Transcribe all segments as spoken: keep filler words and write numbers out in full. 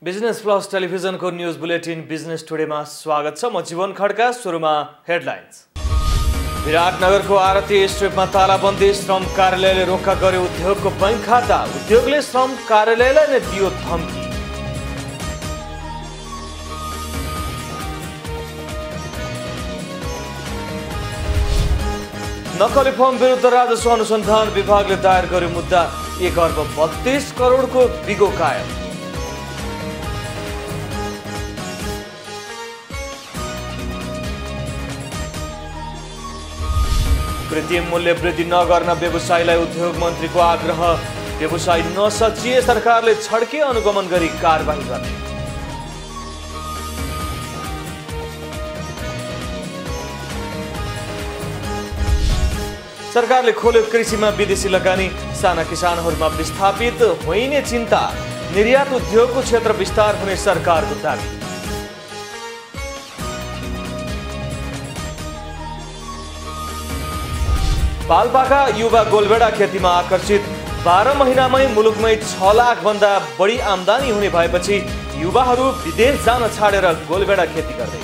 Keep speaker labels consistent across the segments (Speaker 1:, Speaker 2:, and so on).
Speaker 1: Business Plus टेलिभिजनको news bulletin Business टुडेमा स्वागत छ। म जीवन खड्का। सुरुमा हेडलाइन्स। विराटनगरको आरती स्ट्रिपमा तालाबन्दी, श्रम कार्यालयले रोक्का गर्यो उद्योगको बैंक खाता। उद्योगले श्रम कार्यालयलाई नै दियो धम्की। नक्कली फर्म विरुद्ध राजस्व अनुसन्धान विभागले दायर गर्यो मुद्दा। एक अर्ब बत्तीस करोडको बिगो कायम। कृत्रिम मूल्य वृद्धि नगर्न व्यवसायीलाई उद्योग मन्त्रीको आग्रह। व्यवसायी नसचिए सरकारले छड्के अनुगमन गरी कारबाही गर्ने। सरकारले खोल्यो कृषिमा विदेशी लगानी। साना किसानहरूमा विस्थापित होइने चिन्ता। निर्यात उद्योगको क्षेत्र विस्तार हुने सरकारको दाबी। पाल्पाका युवा गोलभेडा खेतीमा आकर्षित। बाह्र महिनामै मुलुकमै छ लाख भन्दा बढी आमदानी हुने भएपछि युवाहरू विदेश जान छाडेर गोलभेडा खेती गर्दै।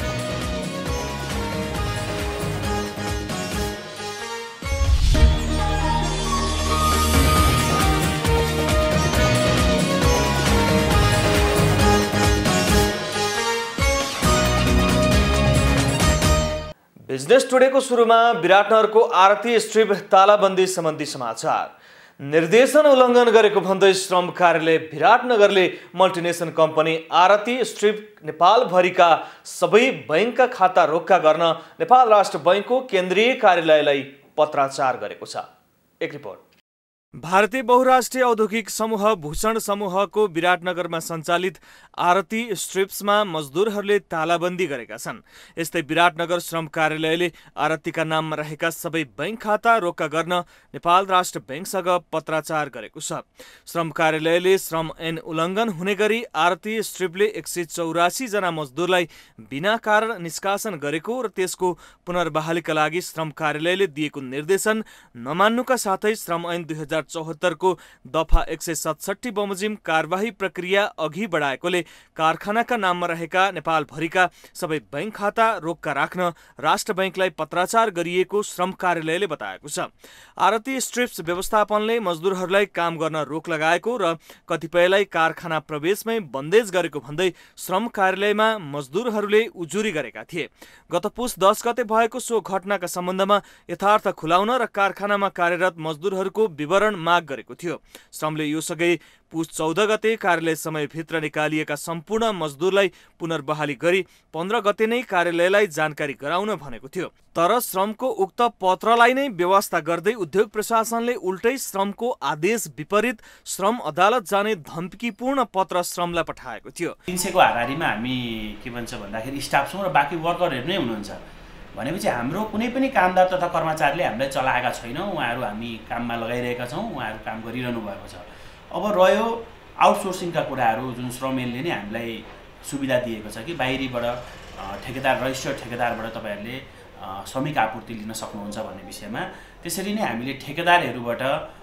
Speaker 1: बिजनेस टुडेको सुरुमा विराटनगरको आरती स्ट्रिप तालाबन्दी सम्बन्धी समाचार। निर्देशन उल्लङ्घन गरेको भन्दै श्रम कार्यालय विराटनगरले मल्टिनेसनल कम्पनी आरती स्ट्रिप नेपालभरिका सबै बैंकका खाता रोक्का गर्न नेपाल राष्ट्र बैंकको केन्द्रीय कार्यालयलाई पत्राचार गरेको छ। एक रिपोर्ट। भारतीय बहुराष्ट्रिय औद्योगिक समूह भूषण समूहको विराटनगरमा सञ्चालित आरती स्ट्रिप्समा मजदुरहरूले तालाबन्दी गरेका छन्। यस्तै विराटनगर श्रम कार्यालयले आरतीका नाममा रहेका सबै बैंक खाता रोक्का गर्न नेपाल राष्ट्र बैंकसँग पत्राचार गरेको छ। श्रम कार्यालयले श्रम ऐन उल्लङ्घन हुने गरी आरती स्ट्रिपले एक सय चौरासी जना मजदुरलाई बिना कारण निष्कासन गरेको र त्यसको पुनर्बहालीका लागि श्रम कार्यालयले दिएको निर्देशन नमान्नुका साथै श्रम ऐन दुई हजार चौहत्तरको दफा एक सय सतसट्ठी बमोजिम कारबाही प्रक्रिया अघि बढाएकोले कारखानाका नाममा रहेका नेपालभरिका सबै बैंक खाता रोक्का राख्न राष्ट्र बैंकलाई पत्राचार गरिएको श्रम कार्यालयले बताएको छ। आरती स्ट्रिप्स व्यवस्थापनले मजदुरहरूलाई काम गर्न रोक लगाएको र कतिपयलाई कारखाना प्रवेशमै बन्देज गरेको भन्दै श्रम कार्यालयमा मजदुरहरूले उजुरी गरेका थिए। गत पुस दस गते भएको सो घटनाका सम्बन्धमा यथार्थ खुलाउन र कारखानामा कार्यरत मजदुरहरूको विवरण माग गरेको थियो। श्रमले योसँगै पुस चौध गते कार्यालय समयभित्र निकालिएका सम्पूर्ण मजदुरलाई पुनर्बहाली गरी पन्ध्र गते नै कार्यालयलाई जानकारी गराउन भनेको थियो। तर श्रमको उक्त पत्रलाई नै व्यवस्था गर्दै उद्योग प्रशासनले उल्टै श्रमको आदेश विपरीत श्रम अदालत जाने धम्कीपूर्ण पत्र श्रमलाई पठाएको थियो।
Speaker 2: तीन सयको हाराहारीमा हामी के भन्छ भन्दाखेरि स्टाफ छौँ र बाँकी वर्करहरू नै हुनुहुन्छ भनेपछि हाम्रो कुनै पनि कामदार तथा कर्मचारीले हामीलाई चलाएका छैनौँ। उहाँहरू हामी काममा लगाइरहेका छौँ, उहाँहरू काम गरिरहनु भएको छ। अब रह्यो आउटसोर्सिङका कुराहरू, जुन श्रम ऐनले नै हामीलाई सुविधा दिएको छ कि बाहिरीबाट ठेकेदार रजिस्टर्ड ठेकेदारबाट तपाईँहरूले श्रमिक आपूर्ति लिन सक्नुहुन्छ भन्ने विषयमा, त्यसरी नै हामीले ठेकेदारहरूबाट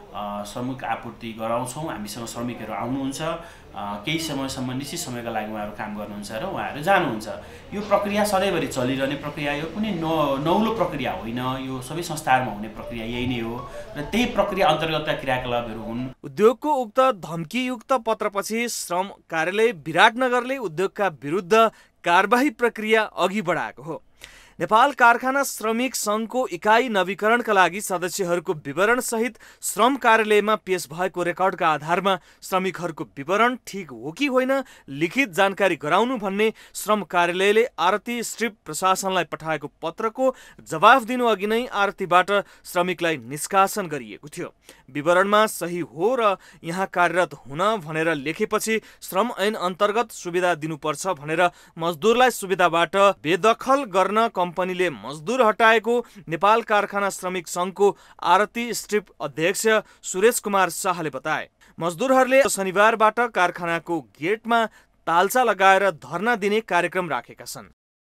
Speaker 2: श्रमिक आपूर्ति गराउँछौँ। हामीसँग श्रमिकहरू आउनुहुन्छ, केही समयसम्म निश्चित समयका लागि उहाँहरू काम गर्नुहुन्छ र उहाँहरू जानुहुन्छ। यो प्रक्रिया सधैँभरि चलिरहने प्रक्रिया हो, कुनै न नौलो प्रक्रिया होइन। यो सबै संस्थाहरूमा हुने प्रक्रिया यही नै हो र त्यही प्रक्रिया अन्तर्गतका क्रियाकलापहरू हुन्।
Speaker 1: उद्योगको उक्त धम्कीयुक्त पत्रपछि श्रम कार्यालय विराटनगरले उद्योगका विरुद्ध कारबाही प्रक्रिया अघि बढाएको हो। नेपाल कारखाना श्रमिक सङ्घको इकाइ नवीकरणका लागि सदस्यहरूको विवरण सहित श्रम कार्यालयमा पेश भएको रेकर्डका आधारमा श्रमिकहरूको विवरण ठिक हो कि होइन लिखित जानकारी गराउनु भन्ने श्रम कार्यालयले आरती स्ट्रिप प्रशासनलाई पठाएको पत्रको जवाफ दिनु अघि नै आरतीबाट श्रमिकलाई निष्कासन गरिएको थियो। विवरणमा सही हो र यहाँ कार्यरत हुन भनेर लेखेपछि श्रम ऐन अन्तर्गत सुविधा दिनुपर्छ भनेर मजदुरलाई सुविधाबाट बेदखल गर्न कम्पनीले मजदुर हटाएको नेपाल कारखाना श्रमिक सङ्घको आरती स्ट्रिप अध्यक्ष सुरेश कुमार शाहले बताए। मजदुरहरूले शनिबारबाट कारखानाको गेटमा तालचा लगाएर धरना दिने कार्यक्रम राखेका छन्।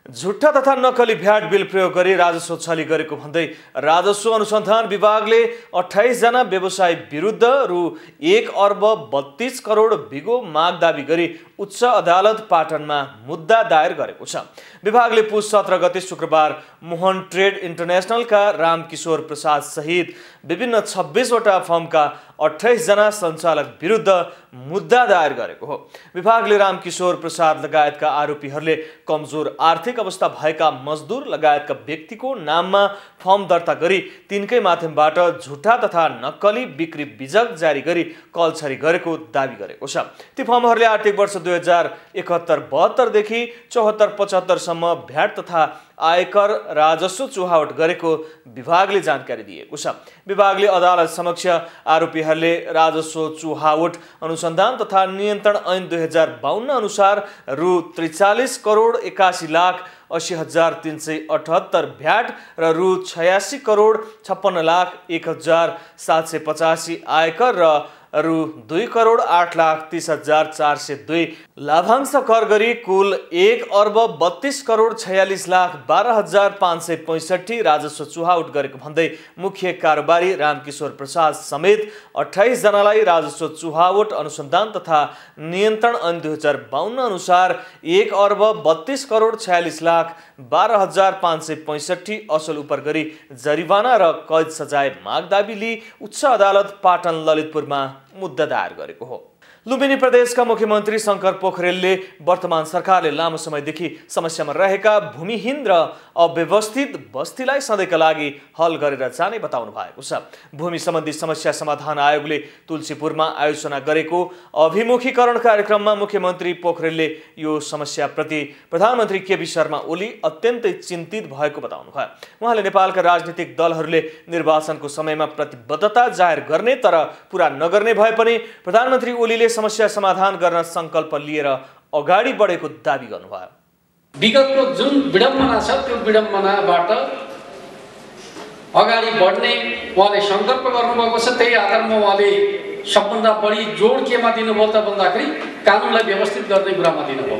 Speaker 1: झुट्टा तथा नक्कली भ्याट बिल प्रयोग गरी राजस्व छली गरेको भन्दै राजस्व अनुसन्धान विभागले अठाइस जना व्यवसायी विरुद्ध रु एक अर्ब बत्तीस करोड बिगो माग दाबी गरी उच्च अदालत पाटनमा मुद्दा दायर गरेको छ। विभागले पुस सत्र गते शुक्रबार मोहन ट्रेड इन्टरनेसनलका रामकिशोर प्रसाद सहित विभिन्न छब्बीसवटा फर्मका अठाइस जना सञ्चालक विरुद्ध मुद्दा दायर गरेको हो। विभागले रामकिशोर प्रसाद लगायतका आरोपीहरूले कमजोर आर्थिक अवस्था भएका मजदुर लगायतका व्यक्तिको नाममा फर्म दर्ता गरी तिनकै माध्यमबाट झुटा तथा नक्कली बिक्री बिजक जारी गरी कलछरी गरेको दावी गरेको छ। ती फर्महरूले आर्थिक वर्ष दुई हजार एकहत्तर बहत्तरदेखि चौहत्तर पचहत्तरसम्म भ्याट तथा आयकर राजस्व चुहावट गरेको विभागले जानकारी दिएको छ। विभागले अदालत समक्ष आरोपीहरूले राजस्व चुहावट अनुसन्धान तथा नियन्त्रण ऐन दुई हजार बाहन्न अनुसार रु त्रिचालिस करोड एकासी लाख अस्सी हजार तीन सय अठहत्तर भ्याट र रु छयासी करोड छप्पन्न लाख एक हजार सात सय पचासी आयकर र रु दुई करोड आठ लाख तीस हजार चार सय दुई लाभांश कर गरी कुल एक अर्ब बत्तीस करोड छयालिस लाख बाह्र हजार पाँच सय पैँसठी राजस्व चुहावट गरेको भन्दै मुख्य कारोबारी रामकिशोर प्रसाद समेत अठाइस जनालाई राजस्व चुहावट अनुसन्धान तथा नियन्त्रण ऐन दुई हजार बाहन्न अनुसार एक अर्ब बत्तीस करोड छयालिस लाख बाह्र हजार पाँच सय पैँसठी असल उपर गरी जरिवाना र कैद सजाय माग दाबी लिई उच्च अदालत पाटन ललितपुरमा मुद्दा दायर गरेको हो। लुम्बिनी प्रदेशका मुख्यमन्त्री शंकर पोखरेलले वर्तमान सरकारले लामो समयदेखि समस्यामा रहेका भूमिहीन र अव्यवस्थित बस्तीलाई सधैँका लागि हल गरेर जाने बताउनु भएको छ। भूमि सम्बन्धी समस्या समाधान आयोगले तुलसीपुरमा आयोजना गरेको अभिमुखीकरण कार्यक्रममा मुख्यमन्त्री पोखरेलले यो समस्याप्रति प्रधानमन्त्री केपी शर्मा ओली अत्यन्तै चिन्तित भएको बताउनु भयो। उहाँले नेपालका राजनीतिक दलहरूले निर्वाचनको समयमा प्रतिबद्धता जाहेर गर्ने तर पूरा नगर्ने भए पनि प्रधानमन्त्री ओलीले समस्या समाधान गर्न संकल्प लिएर अगाडि बढेको दाबी गर्नुभयो।
Speaker 3: विगतको जुन विडम्बना छ त्यो विडम्बनाबाट अगाडि बढ्ने उहाँले संकल्प गर्नुभएको छ। त्यही आधारमा उहाँले सबभन्दा बढी जोड केमा दिनुभयो त भन्दाखेरि कानुनलाई व्यवस्थित गर्ने कुरामा दिनुभयो।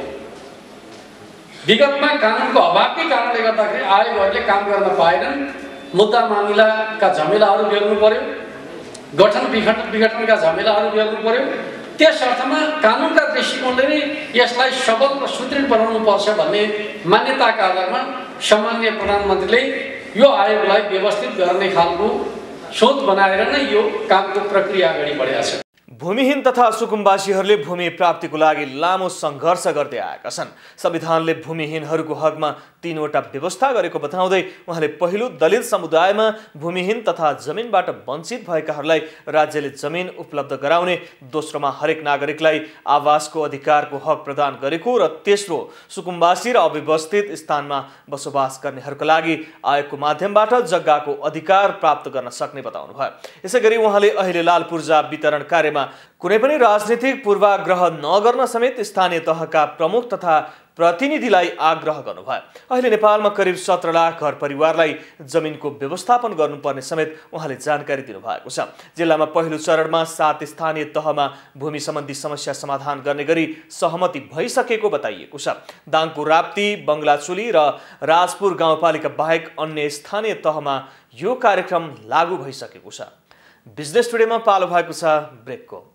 Speaker 3: विगतमा कानुनको अभावकै कारणले गर्दाखेरि आयोगहरूले काम गर्न पाएनन्। मुद्दा मामिलाका झमेलाहरू बेर्नु पर्यो, गठन विघटन विघटनका झमेलाहरू बेर्नु पर्यो। त्यस अर्थमा कानुनका दृष्टिकोणले नै यसलाई सबल र सुदृढ बनाउनु पर्छ भन्ने मान्यताका आधारमा सामान्य प्रधानमन्त्रीले यो आयोगलाई व्यवस्थित गर्ने खालको सोच बनाएर नै यो कामको प्रक्रिया अगाडि बढेको छ।
Speaker 1: भूमिहीन तथा सुकुम्बासीहरूले भूमि प्राप्तिको लागि लामो सङ्घर्ष गर्दै आएका छन्। संविधानले भूमिहीनहरूको हकमा तीनवटा व्यवस्था गरेको बताउँदै उहाँले पहिलो दलित समुदायमा भूमिहीन तथा जमिनबाट वञ्चित भएकाहरूलाई राज्यले जमिन उपलब्ध गराउने, दोस्रोमा हरेक नागरिकलाई आवासको अधिकारको हक प्रदान गरेको र तेस्रो सुकुम्बासी र अव्यवस्थित स्थानमा बसोबास गर्नेहरूका लागि आयोगको माध्यमबाट जग्गाको अधिकार प्राप्त गर्न सक्ने बताउनु भयो। यसैगरी उहाँले अहिले लाल पूर्जा वितरण कार्यमा कुनै पनि राजनीतिक पूर्वाग्रह नगर्न समेत स्थानीय तहका प्रमुख तथा प्रतिनिधिलाई आग्रह गर्नुभयो। अहिले नेपालमा करिब सत्र लाख घर परिवारलाई जमिनको व्यवस्थापन गर्नुपर्ने समेत उहाँले जानकारी दिनुभएको छ। जिल्लामा पहिलो चरणमा सात स्थानीय तहमा भूमि सम्बन्धी समस्या समाधान गर्ने गरी सहमति भइसकेको बताइएको छ। दाङको राप्ती, बङ्गलाचुली र राजपुर गाउँपालिका बाहेक अन्य स्थानीय तहमा यो कार्यक्रम लागू भइसकेको छ। बिजनेस टुडेमा पालो भएको छ ब्रेकको।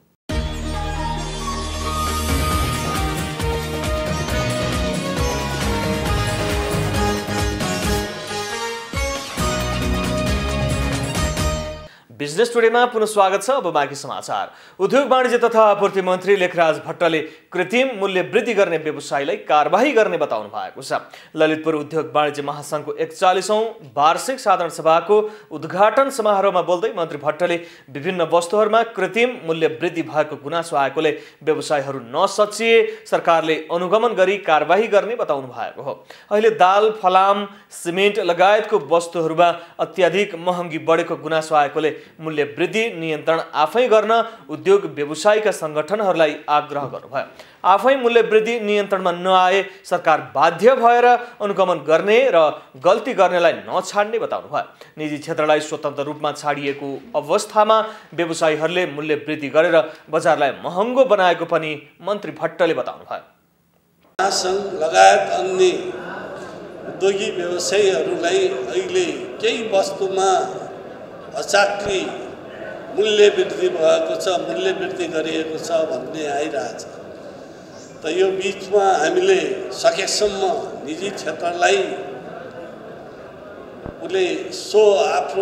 Speaker 1: बिजनेस टुडेमा पुनः स्वागत छ। अब बाँकी समाचार। उद्योग वाणिज्य तथा आपूर्ति मन्त्री लेखराज भट्टले कृत्रिम मूल्य वृद्धि गर्ने व्यवसायीलाई कारबाही गर्ने बताउनु भएको छ। ललितपुर उद्योग वाणिज्य महासङ्घको एकचालिसौं वार्षिक साधारण सभाको उद्घाटन समारोहमा बोल्दै मन्त्री भट्टले विभिन्न वस्तुहरूमा कृत्रिम मूल्य वृद्धि भएको गुनासो आएकोले व्यवसायीहरू नसचिए सरकारले अनुगमन गरी कारबाही गर्ने बताउनु भएको हो। अहिले दाल, फलाम, सिमेन्ट लगायतको वस्तुहरूमा अत्याधिक महँगी बढेको गुनासो आएकोले मूल्य वृद्धि नियन्त्रण आफै गर्न उद्योग व्यवसायीका सङ्गठनहरूलाई आग्रह गर्नुभयो। आफै मूल्य वृद्धि नियन्त्रणमा नआए सरकार बाध्य भएर अनुगमन गर्ने र गल्ती गर्नेलाई नछाड्ने बताउनुभयो। निजी क्षेत्रलाई स्वतन्त्र रूपमा छाडिएको अवस्थामा व्यवसायीहरूले मूल्य वृद्धि गरेर बजारलाई महँगो बनाएको पनि मन्त्री भट्टले बताउनुभयो।
Speaker 4: संघ लगायत अन्य उद्योगी व्यवसायीहरूलाई अहिले केही वस्तुमा अचाक्री मूल्य वृद्धि भएको छ, मूल्य वृद्धि गरिएको छ भन्ने आइरहेछ। त यो बिचमा हामीले सकेसम्म निजी क्षेत्रलाई उसले सो आफ्नो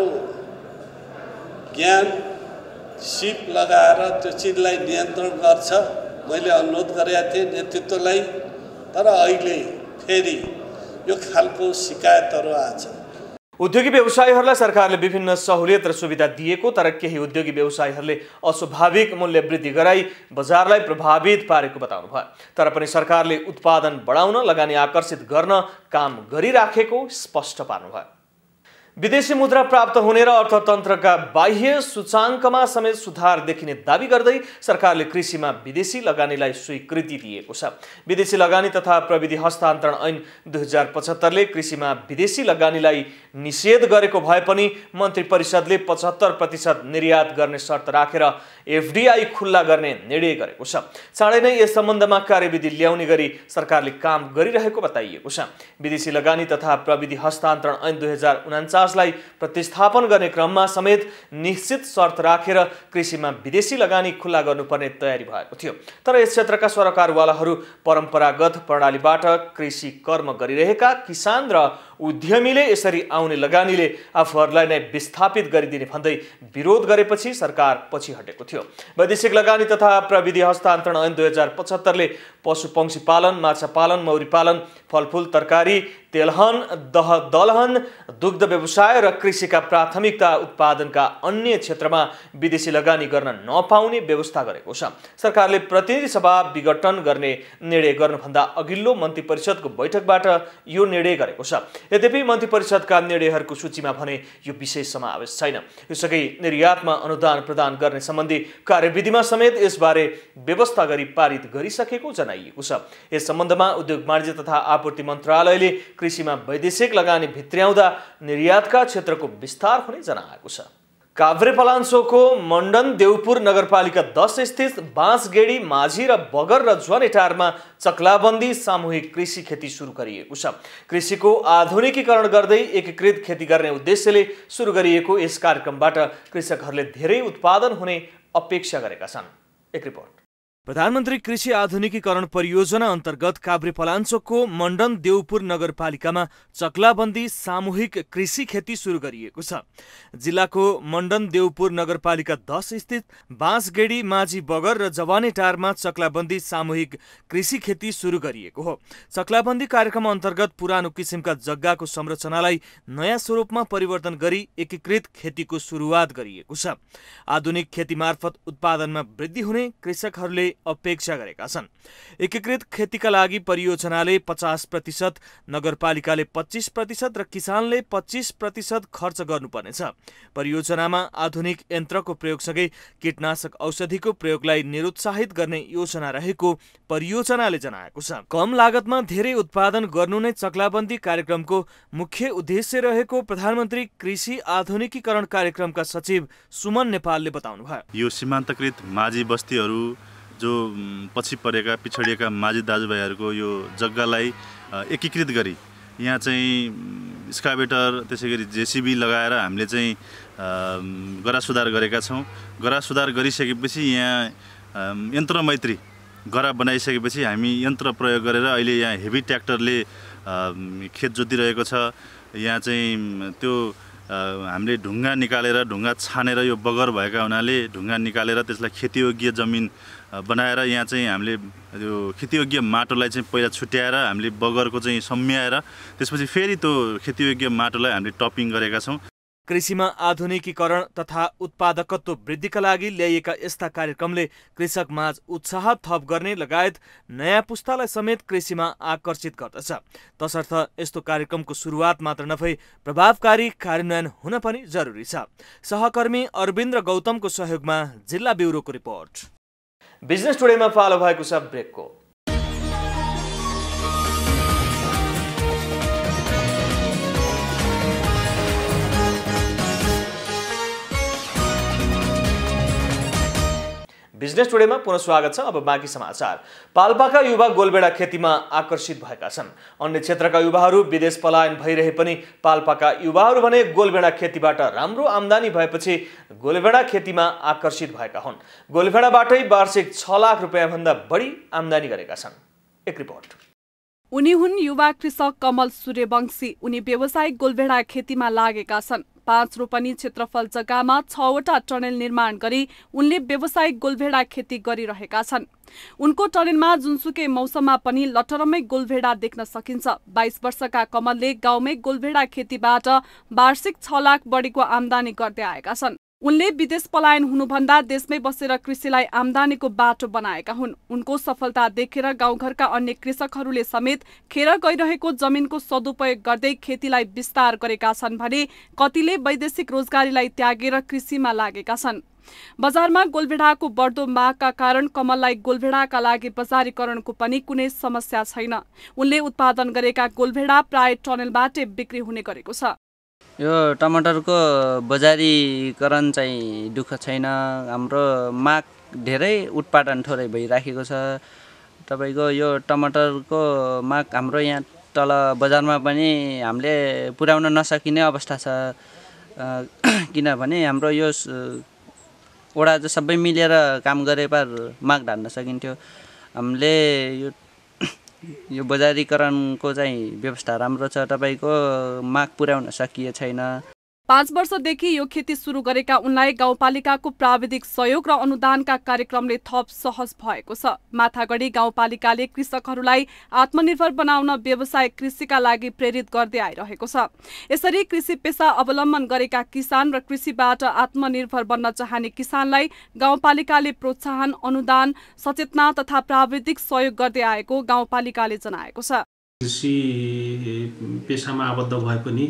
Speaker 4: ज्ञान सिप लगाएर त्यो चिजलाई नियन्त्रण गर्छ। मैले अनुरोध गरेका थिएँ नेतृत्वलाई, तर अहिले फेरि यो खालको शिकायतहरू आछ।
Speaker 1: उद्योगी व्यवसायीहरूलाई सरकारले विभिन्न सहुलियत र सुविधा दिएको, तर केही उद्योगी व्यवसायीहरूले अस्वाभाविक मूल्य वृद्धि गराई बजारलाई प्रभावित पारेको बताउनु भयो। तर पनि सरकारले उत्पादन बढाउन, लगानी आकर्षित गर्न काम गरिराखेको स्पष्ट पार्नुभयो। विदेशी मुद्रा प्राप्त हुने र अर्थतन्त्रका बाह्य सूचाङ्कमा समेत सुधार देखिने दावी गर्दै सरकारले कृषिमा विदेशी लगानीलाई स्वीकृति दिएको छ। विदेशी लगानी तथा प्रविधि हस्तान्तरण ऐन दुई हजार पचहत्तरले कृषिमा विदेशी लगानीलाई निषेध गरेको भए पनि मन्त्री परिषदले पचहत्तर प्रतिशत निर्यात गर्ने शर्त राखेर एफडीआई खुल्ला गर्ने निर्णय गरेको छ। चाँडै नै यस सम्बन्धमा कार्यविधि ल्याउने गरी सरकारले काम गरिरहेको बताइएको छ। विदेशी लगानी तथा प्रविधि हस्तान्तरण ऐन दुई हजार उनान्चास लाई प्रतिस्थापन गर्ने क्रममा समेत निश्चित शर्त राखेर कृषिमा विदेशी लगानी खुल्ला गर्नुपर्ने तयारी भएको थियो। तर यस क्षेत्रका सरोकारवालाहरू परम्परागत प्रणालीबाट कृषि कर्म गरिरहेका किसान र उद्यमीले यसरी आउने लगानीले आफूहरूलाई नै विस्थापित गरिदिने भन्दै विरोध गरेपछि सरकार पछि हटेको थियो। वैदेशिक लगानी तथा प्रविधि हस्तान्तरण ऐन दुई हजार पचहत्तरले पशु पंक्षी पालन, माछा पालन, मौरी पालन, फलफूल, तरकारी, तेलहन, दह दलहन, दुग्ध व्यवसाय र कृषिका प्राथमिकता उत्पादनका अन्य क्षेत्रमा विदेशी लगानी गर्न नपाउने व्यवस्था गरेको छ। सरकारले प्रतिनिधि सभा विघटन गर्ने निर्णय गर्नुभन्दा अघिल्लो मन्त्री परिषदको बैठकबाट यो निर्णय गरेको छ। यद्यपि मन्त्री परिषदका निर्णयहरूको सूचीमा भने यो विषय समावेश छैन। यसअघि निर्यातमा अनुदान प्रदान गर्ने सम्बन्धी कार्यविधिमा समेत यसबारे व्यवस्था गरी पारित गरिसकेको जनाइएको छ। यस सम्बन्धमा उद्योग वाणिज्य तथा आपूर्ति मन्त्रालयले कृषिमा वैदेशिक लगानी भित्र्याउँदा निर्यातका क्षेत्रको विस्तार हुने जनाएको छ। काभ्रेपलाञ्चोकको मण्डन देउपुर नगरपालिका दस स्थित बाँसगेडी, माझी र बगर र ज्वानेटारमा चक्लाबन्दी सामूहिक कृषि खेती सुरु गरिएको छ। कृषिको आधुनिकीकरण गर्दै एकीकृत खेती गर्ने उद्देश्यले सुरु गरिएको यस कार्यक्रमबाट कृषकहरूले धेरै उत्पादन हुने अपेक्षा गरेका छन्। एक रिपोर्ट। प्रधानमन्त्री कृषि आधुनिकीकरण परियोजना अन्तर्गत काभ्रेपलाञ्चोकको मण्डन देउपुर नगरपालिकामा चक्लाबन्दी सामूहिक कृषि खेती सुरु गरिएको छ। जिल्लाको मण्डन देउपुर नगरपालिका दस स्थित बाँसगेडी, माझी, बगर र जवानेटारमा चक्लाबन्दी सामूहिक कृषि खेती सुरु गरिएको हो। चक्लाबन्दी कार्यक्रम अन्तर्गत पुरानो किसिमका जग्गाको संरचनालाई नयाँ स्वरूपमा परिवर्तन गरी एकीकृत खेतीको सुरुवात गरिएको छ। आधुनिक खेती मार्फत उत्पादनमा वृद्धि हुने कृषकहरूले अपेक्षा गरेका छन्। एकीकृत खेतीका लागि परियोजनाले पचास प्रतिशत, नगरपालिकाले पच्चीस प्रतिशत र किसानले पच्चीस प्रतिशत खर्च गर्नुपर्नेछ। परियोजनामा आधुनिक यन्त्रको प्रयोगसँगै कीटनाशक औषधिको प्रयोगलाई निरुत्साहित गर्ने योजना रहेको परियोजनाले जनाएको छ। कम लागतमा धेरै उत्पादन गर्नु नै चक्लाबन्दी कार्यक्रमको मुख्य उद्देश्य रहेको प्रधानमन्त्री कृषि आधुनिकीकरण कार्यक्रमका सचिव सुमन नेपालले बताउनुभयो।
Speaker 5: यो सीमान्तकृत माझी बस्तीहरू जो पछि परेका पिछडिएका माझी दाजुभाइहरूको यो जग्गालाई एकीकृत गरी यहाँ चाहिँ स्काभेटर, त्यसै गरी जेसिबी लगाएर हामीले चाहिँ गरा सुधार गरेका छौँ। गरा सुधार गरिसकेपछि यहाँ यन्त्र मैत्री गरा बनाइसकेपछि हामी यन्त्र प्रयोग गरेर अहिले यहाँ हेभी ट्र्याक्टरले खेत जोतिरहेको छ। यहाँ चाहिँ त्यो हामीले ढुङ्गा निकालेर, ढुङ्गा छानेर, यो बगर भएका हुनाले ढुङ्गा निकालेर त्यसलाई खेतीयोग्य जमिन बनाएर यहाँ चाहिँ हामीले यो खेतीयोग्य माटोलाई चाहिँ पहिला छुट्याएर हामीले बगरको चाहिँ सम्याएर त्यसपछि फेरि त्यो खेतीयोग्य माटोलाई हामीले टपिङ गरेका छौँ।
Speaker 1: कृषिमा आधुनिकीकरण तथा उत्पादकत्व वृद्धिका लागि ल्याइएका यस्ता कार्यक्रमले कृषक माझ उत्साह थप गर्ने लगायत नयाँ पुस्तालाई समेत कृषिमा आकर्षित गर्दछ। तसर्थ यस्तो कार्यक्रमको सुरुवात मात्र नभई प्रभावकारी कार्यान्वयन हुन पनि जरुरी छ। सहकर्मी अरविन्द्र गौतमको सहयोगमा जिल्ला ब्युरोको रिपोर्ट। बिजनेस टुडेमा पालो भएको छ ब्रेकको। बिजनेस टुडेमा पुनः स्वागत छ। अब बाँकी समाचार। पाल्पाका युवा गोलबेडा खेतीमा आकर्षित भएका छन्। अन्य क्षेत्रका युवाहरू विदेश पलायन भइरहे पनि पाल्पाका युवाहरू भने गोलबेडा खेतीबाट राम्रो आम्दानी भएपछि गोलबेडा खेतीमा आकर्षित भएका हुन्। गोलबेडाबाटै वार्षिक छ लाख रुपियाँ भन्दा बढी आम्दानी गरेका छन्। एक रिपोर्ट।
Speaker 6: उनी हुन् युवा कृषक कमल सूर्यवंशी। उनी व्यावसायिक गोलबेडा खेतीमा लागेका छन्। पाँच रोपनी क्षेत्रफल जग्गामा छवटा टनेल निर्माण गरी उनले व्यावसायिक गोलभेडा खेती गरिरहेका छन्। उनको टनेलमा जुनसुकै मौसममा पनि लटरमै गोलभेडा देख्न सकिन्छ। बाइस वर्षका कमलले गाउँमै गोलभेडा खेतीबाट वार्षिक छ लाख बढीको आम्दानी गर्दै आएका छन्। उनले विदेश पलायन हुनुभन्दा देशमै बसेर कृषिलाई आम्दानीको बाटो बनाएका हुन्। उनको सफलता देखेर गाउँघरका अन्य कृषकहरूले समेत खेर गइरहेको जमिनको सदुपयोग गर्दै खेतीलाई विस्तार गरेका छन् भने कतिले वैदेशिक रोजगारीलाई त्यागेर कृषिमा लागेका छन्। बजारमा गोलभेडाको बढ्दो मागका कारण कमललाई गोलभेडाका लागि बजारीकरणको पनि कुनै समस्या छैन। उनले उत्पादन गरेका गोलभेडा प्राय टनेलबाटै बिक्री हुने गरेको छ।
Speaker 7: यो टमाटरको बजारीकरण चाहिँ दुःख छैन। हाम्रो माग धेरै उत्पादन थोरै भइराखेको छ। तपाईको यो टमाटरको माग हाम्रो यहाँ तल बजारमा पनि हामीले पुर्याउन नसकिने अवस्था छ। किनभने हाम्रो यो वडा जो सबै मिलेर काम गरे पर माग धान्न सकिन्थ्यो। हामीले यो यो बजारीकरणको चाहिँ व्यवस्था राम्रो छ। तपाईको माग पुर्याउन सकिए छैन।
Speaker 6: पाँच वर्षदेखि यो खेती सुरु गरेका उनलाई गाउँपालिकाको प्राविधिक सहयोग र अनुदानका कार्यक्रमले थप सहज भएको छ। माथागढी गाउँपालिकाले कृषकहरूलाई आत्मनिर्भर बनाउन व्यवसाय कृषिका लागि प्रेरित गर्दै आइरहेको छ। यसरी कृषि पेसा अवलम्बन गरेका किसान र कृषिबाट आत्मनिर्भर बन्न चाहने किसानलाई गाउँपालिकाले प्रोत्साहन, अनुदान, सचेतना तथा प्राविधिक सहयोग गर्दै आएको गाउँपालिकाले जनाएको छ।
Speaker 8: कृषि पेसामा आबद्ध भए पनि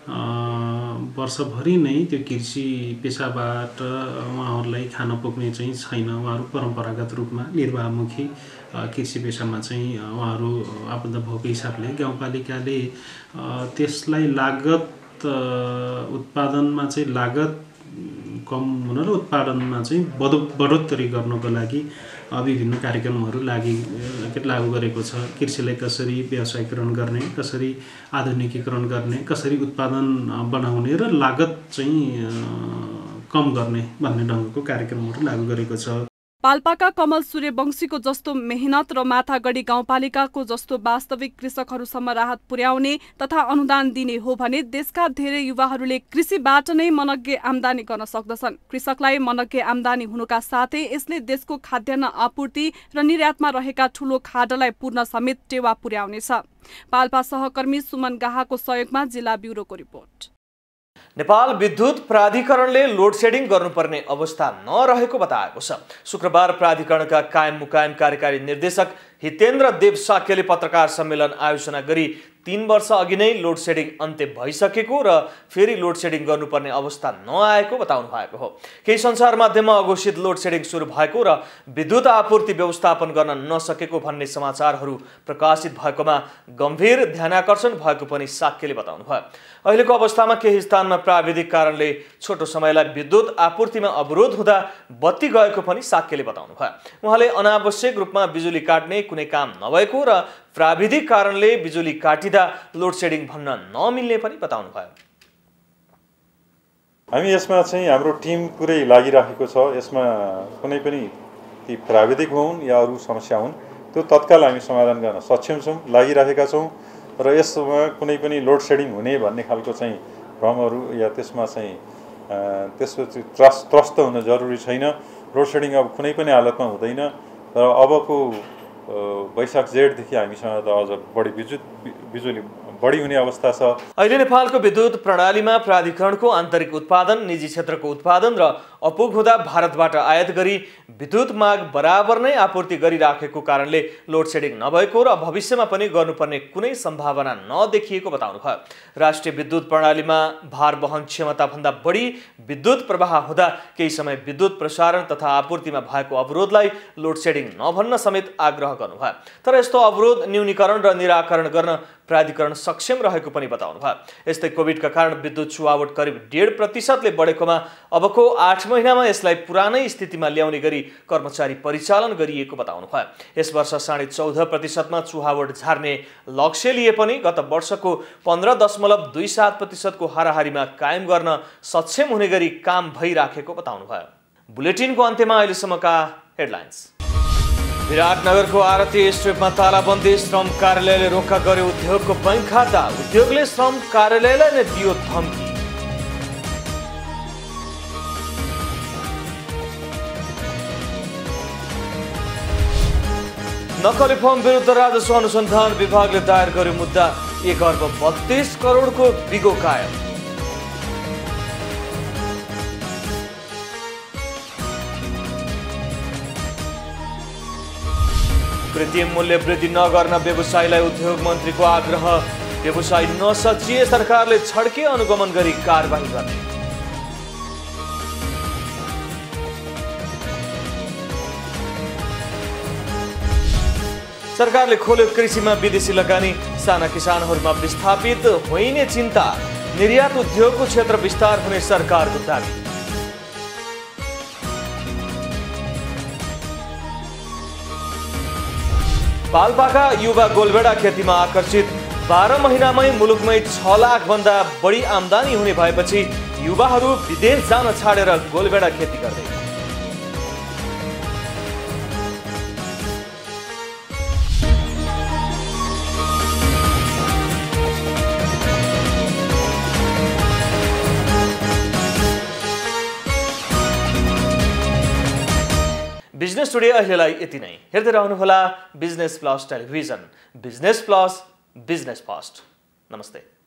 Speaker 8: वर्षभरि नै त्यो कृषि पेसाबाट उहाँहरूलाई खान पुग्ने चाहिँ छैन। उहाँहरू परम्परागत रूपमा निर्वाहमुखी कृषि पेसामा चाहिँ उहाँहरू आबद्ध भएको हिसाबले गाउँपालिकाले त्यसलाई लागत उत्पादनमा चाहिँ लागत कम हुन र उत्पादनमा चाहिँ बढो बढोत्तरी गर्नको लागि विभिन्न कार्यक्रमहरू लागि लागू गरेको छ। कृषिलाई कसरी व्यावसायीकरण गर्ने, कसरी आधुनिकीकरण गर्ने, कसरी उत्पादन बढाउने र लागत चाहिँ कम गर्ने भन्ने ढङ्गको कार्यक्रमहरू लागू गरेको छ।
Speaker 6: पाल्पाका कमल सूर्यवंशीको जस्तो मेहनत र माथागढी गाउँपालिकाको जस्तो वास्तविक कृषकहरूसम्म राहत पुर्याउने तथा अनुदान दिने हो भने देशका धेरै युवाहरूले कृषिबाट नै मनग्गे आम्दानी गर्न सक्दछन्। कृषकलाई मनग्गे आम्दानी हुनुका साथै यसले देशको खाद्यान्न आपूर्ति र निर्यातमा रहेका ठूलो खाडलाई पूर्ण समेत टेवा पुर्याउनेछ। पाल्पा सहकर्मी सुमन गाहाको सहयोगमा जिल्ला ब्युरोको रिपोर्ट।
Speaker 1: नेपाल विद्युत प्राधिकरणले लोड सेडिङ गर्नुपर्ने अवस्था नरहेको बताएको छ। शुक्रबार प्राधिकरणका कायम मुकायम कार्यकारी निर्देशक हितेन्द्र देव साक्यले पत्रकार सम्मेलन आयोजना गरी तीन वर्ष अघि नै लोड सेडिङ अन्त्य भइसकेको र फेरि लोड सेडिङ गर्नुपर्ने अवस्था नआएको बताउनु भएको हो। केही सञ्चार माध्यममा अघोषित लोड सेडिङ सुरु भएको र विद्युत आपूर्ति व्यवस्थापन गर्न नसकेको भन्ने समाचारहरू प्रकाशित भएकोमा गम्भीर ध्यानाकर्षण भएको पनि साक्यले बताउनु भयो। अहिलेको अवस्थामा केही स्थानमा प्राविधिक कारणले छोटो समयलाई विद्युत आपूर्तिमा अवरोध हुँदा बत्ती गएको पनि साक्यले बताउनु भयो। उहाँले अनावश्यक रूपमा बिजुली काट्ने कुनै काम नभएको र प्राविधिक कारणले बिजुली काटिँदा लोड सेडिङ भन्न नमिल्ने पनि बताउनु भयो।
Speaker 9: हामी यसमा चाहिँ हाम्रो टिम पुरै लागिरहेको छ। यसमा कुनै पनि ती प्राविधिक हुन् या अरू समस्या हुन् त्यो तत्काल हामी समाधान गर्न सक्षम छौँ, लागिरहेका छौँ र यसमा कुनै पनि लोड सेडिङ हुने भन्ने खालको चाहिँ भ्रमहरू या त्यसमा चाहिँ त्यसपछि त्रस्त त्रस्त हुन जरुरी छैन। लोड सेडिङ अब कुनै पनि हालतमा हुँदैन र अबको वैशाख जेठदेखि हामीसँग त अझ बढी विद्युत बिजुली बढी हुने अवस्था छ।
Speaker 1: अहिले नेपालको विद्युत प्रणालीमा प्राधिकरणको आन्तरिक उत्पादन, निजी क्षेत्रको उत्पादन र अपुग हुँदा भारतबाट आयात गरी विद्युत माग बराबर नै आपूर्ति गरिराखेको कारणले लोड सेडिङ नभएको र भविष्यमा पनि गर्नुपर्ने कुनै सम्भावना नदेखिएको बताउनु भयो। राष्ट्रिय विद्युत प्रणालीमा भार वहन क्षमताभन्दा बढी विद्युत प्रवाह हुँदा केही समय विद्युत प्रसारण तथा आपूर्तिमा भएको अवरोधलाई लोड सेडिङ नभन्न समेत आग्रह गर्नुभयो। तर यस्तो अवरोध न्यूनीकरण र निराकरण गर्न प्राधिकरण सक्षम रहेको पनि बताउनुभयो। यस्तै कोभिडका कारण विद्युत चुहावट करिब डेढ प्रतिशतले बढेकोमा अबको आठ महिनामा यसलाई पुरानै स्थितिमा ल्याउने गरी कर्मचारी परिचालन गरिएको बताउनुभयो। यस वर्ष साढे चौध प्रतिशतमा चुहावट झार्ने लक्ष्य लिए पनि गत वर्षको पन्ध्र दशमलव दुई सात प्रतिशतको हाराहारीमा कायम गर्न सक्षम हुने गरी काम भइराखेको बताउनुभयो। बुलेटिनको अन्त्यमा अहिलेसम्मका हेडलाइन्स। विराटनगरको आरती स्ट्रिपमा तालाबन्दी, श्रम कार्यालयले रोका गर्यो उद्योगको बैंक खाता, उद्योगले श्रम कार्यालयलाई नै दियो धम्की। नक्कली फर्म विरुद्ध राजस्व अनुसन्धान विभागले दायर गर्यो मुद्दा, एक अर्ब बत्तीस करोडको बिगो कायम। कृत्रिम मूल्य वृद्धि नगर्न व्यवसायीलाई उद्योग मन्त्रीको आग्रह, व्यवसायी नसचिए सरकारले छड्के अनुगमन गरी कारबाही गर्ने। सरकारले खोल्यो कृषिमा विदेशी लगानी, साना किसानहरूमा विस्थापित होइने चिन्ता, निर्यात उद्योगको क्षेत्र विस्तार हुने सरकारको दाबी। पाल्पाका युवा गोलभेडा खेतीमा आकर्षित, बाह्र महिनामै मुलुकमै छ लाख भन्दा बढी आमदानी हुने भएपछि युवाहरू विदेश जान छाडेर गोलभेडा खेती गर्दै। बिजनेस टुडे अहिलेलाई यति नै। हेर्दै रहनुहोला Business Plus television. Business Plus, Business First. नमस्ते।